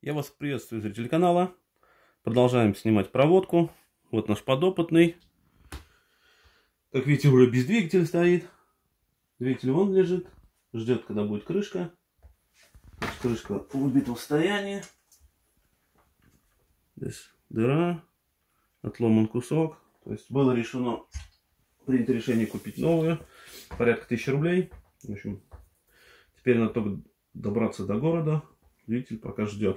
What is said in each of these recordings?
Я вас приветствую, зрители канала. Продолжаем снимать проводку. Вот наш подопытный. Как видите, уже без двигателя стоит. Двигатель вон лежит. Ждет, когда будет крышка. Крышка в убитом состоянии. Здесь дыра. Отломан кусок. То есть было решено, принято решение купить новую. Порядка 1000 рублей. В общем, теперь надо только добраться до города. Двигатель пока ждет.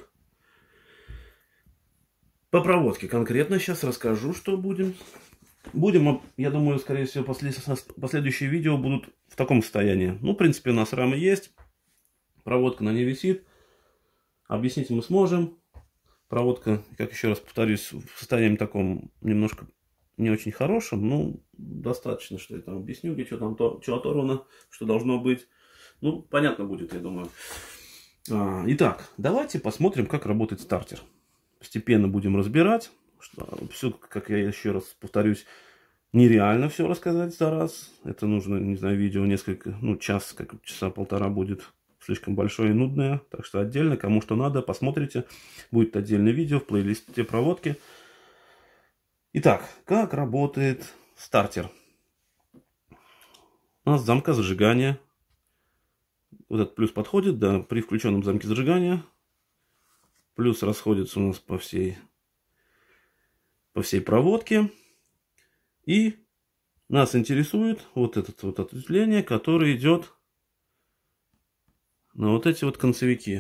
По проводке конкретно сейчас расскажу, что будем. Я думаю, скорее всего, последующие видео будут в таком состоянии. Ну, в принципе, у нас рамы есть. Проводка на ней висит. Объяснить мы сможем. Проводка, как еще раз повторюсь, в состоянии таком немножко не очень хорошем. Ну, достаточно, что я там объясню, где что там что оторвано, что должно быть. Ну, понятно будет, я думаю. Итак, давайте посмотрим, как работает стартер. Постепенно будем разбирать. Все, как я еще раз повторюсь, нереально все рассказать за раз. Это нужно, не знаю, видео несколько, час, как часа полтора будет слишком большое и нудное. Так что отдельно, кому что надо, посмотрите. Будет отдельное видео в плейлисте проводки. Итак, как работает стартер? У нас замка зажигания. Вот этот плюс подходит, да, при включенном замке зажигания. Плюс расходится у нас по всей проводке. И нас интересует вот это вот ответвление, которое идет на вот эти вот концевики.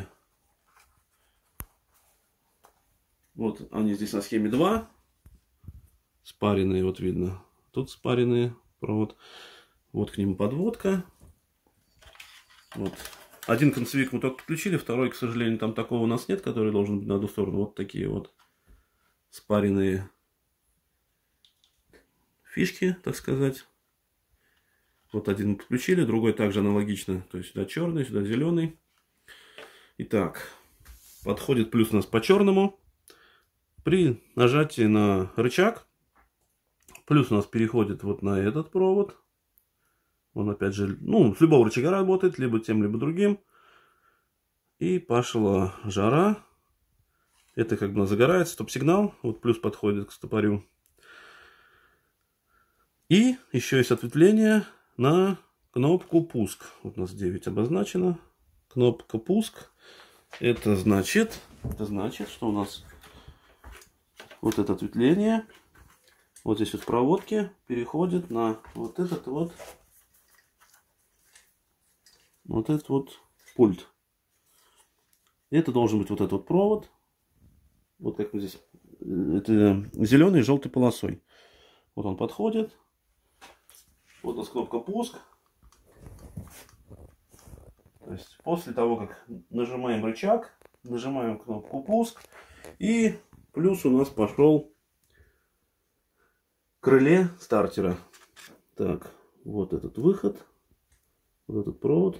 Вот они здесь на схеме 2. Спаренные, вот видно. Тут спаренные провод. Вот к нему подводка. Вот. Один концевик мы только подключили, второй, к сожалению, там такого у нас нет, который должен быть на одну сторону. Вот такие вот спаренные фишки, так сказать. Вот один мы подключили, другой также аналогично. То есть сюда черный, сюда зеленый. Итак, подходит плюс у нас по черному. При нажатии на рычаг плюс у нас переходит вот на этот провод. Он опять же, с любого рычага работает, либо тем, либо другим. И пошла жара. Это как бы загорается стоп-сигнал. Вот плюс подходит к стопорю. И еще есть ответвление на кнопку пуск. Вот у нас 9 обозначено. Кнопка пуск. Это значит, что у нас вот это ответвление вот здесь вот в проводке переходит на вот этот вот пульт. Это должен быть вот этот вот провод. Вот как вот здесь. Это зеленый с желтой полосой. Вот он подходит. Вот у нас кнопка пуск. То есть после того, как нажимаем рычаг, нажимаем кнопку пуск. И плюс у нас пошел к крыле стартера. Так, вот этот выход. Вот этот провод.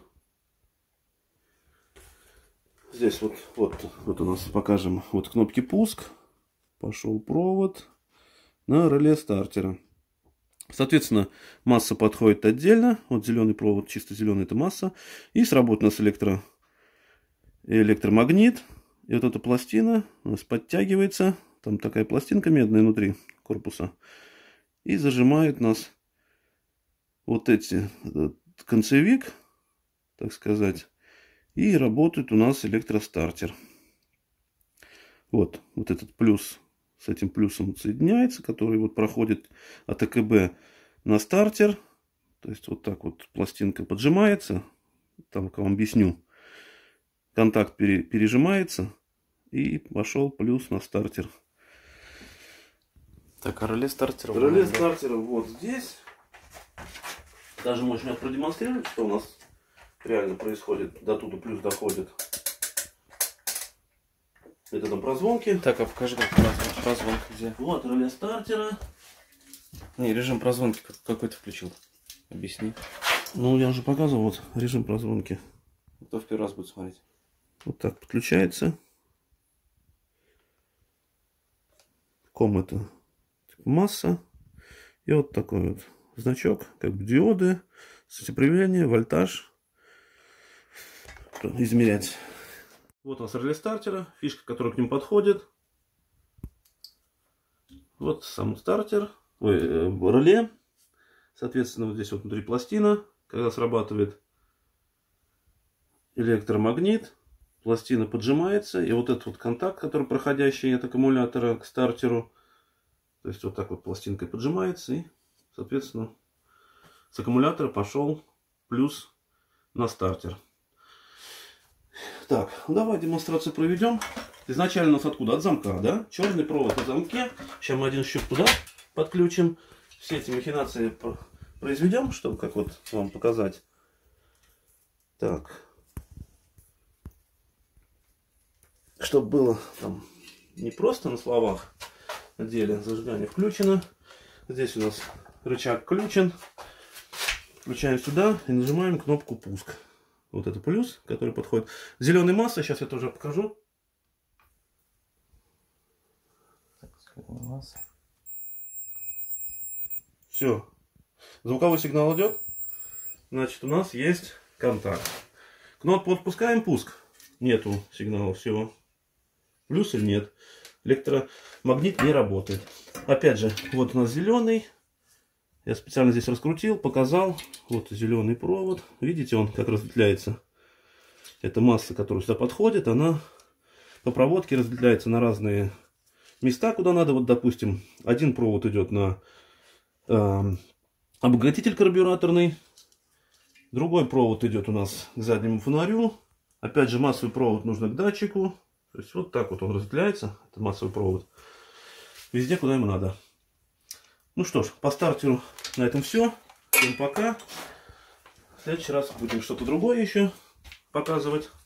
Здесь вот у нас покажем вот кнопки пуск. Пошел провод на реле стартера. Соответственно, масса подходит отдельно. Вот зеленый провод, чисто зеленый, это масса. И сработает у нас электромагнит. И вот эта пластина у нас подтягивается. Там такая пластинка медная внутри корпуса. И зажимает нас вот этот концевик, так сказать. И работает у нас электростартер. Вот этот плюс с этим плюсом соединяется, который вот проходит от АКБ на стартер. То есть вот так вот пластинка поджимается. Там, как вам объясню, контакт пережимается. И пошел плюс на стартер. Так, а реле стартера? Реле стартера вот здесь. Даже можно продемонстрировать, что у нас реально происходит. До туда плюс доходит. Это там прозвонки. Так, а покажи, как прозвонка где. Вот реле стартера. Не, режим прозвонки какой ты включил. Объясни. Ну, я уже показывал, вот режим прозвонки. Кто в первый раз будет смотреть? Вот так подключается. Ком это масса. И вот такой вот значок, как бы диоды, сопротивление, вольтаж. Измерять. Вот у нас реле стартера, фишка, которая к нему подходит. Вот сам стартер, реле. Соответственно, вот здесь вот внутри пластина, когда срабатывает электромагнит, пластина поджимается, и вот этот вот контакт, который проходящий от аккумулятора к стартеру, то есть вот так вот пластинкой поджимается, и, соответственно, с аккумулятора пошел плюс на стартер. Так, давай демонстрацию проведем. Изначально у нас откуда? От замка, да? Черный провод на замке. Сейчас мы один щуп туда подключим. Все эти махинации произведем, чтобы как вот вам показать. Так. Чтобы было там не просто на словах, на деле зажигание включено. Здесь у нас рычаг включен. Включаем сюда и нажимаем кнопку пуск. Вот это плюс, который подходит. Зеленая масса, сейчас я тоже покажу. Все. Звуковой сигнал идет. Значит, у нас есть контакт. Кнопку отпускаем, пуск. Нету сигнала, все. Плюс или нет. Электромагнит не работает. Опять же, вот у нас зеленый. Я специально здесь раскрутил, показал. Вот зеленый провод. Видите, он как разветвляется. Эта масса, которая сюда подходит, она по проводке разветвляется на разные места, куда надо. Вот, допустим, один провод идет на обогатитель карбюраторный. Другой провод идет у нас к заднему фонарю. Опять же, массовый провод нужно к датчику. То есть вот так вот он разветвляется. Это массовый провод. Везде, куда ему надо. Ну что ж, по стартеру на этом все. Всем пока. В следующий раз будем что-то другое еще показывать.